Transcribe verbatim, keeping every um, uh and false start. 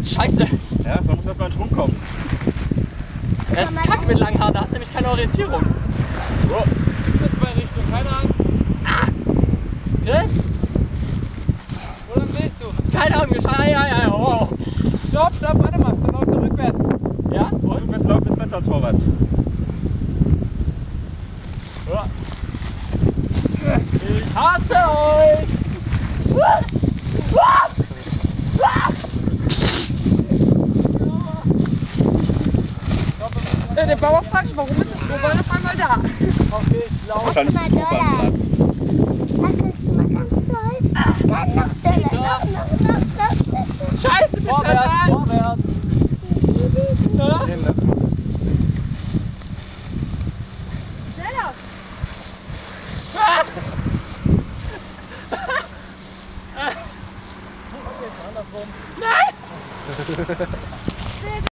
Scheiße! Ja, man muss erstmal in Schwung kommen. Das ist kacke mit langen Haaren, da hast du nämlich keine Orientierung. So, gibt nur zwei Richtungen, keine Angst. Ah! Chris? Wo lang willst du? Keine Ahnung, ja, ja, ja, oh. Stopp, stopp, warte mal, dann läuft er rückwärts. Ja? Und rückwärts läuft ist besser als vorwärts. Ja. Ich hasse euch! Der Bauer fragt sich, warum ist das Strohballen auf einmal da? Okay, ich glaube. Wahrscheinlich ist es Strohballen. Das ist mal ganz toll. Dann noch doller, noch, noch, noch, noch, noch. Scheiße, bist du Vorwärts, dran? vorwärts. Ja? Nehmen das mal. Schneller! Nein!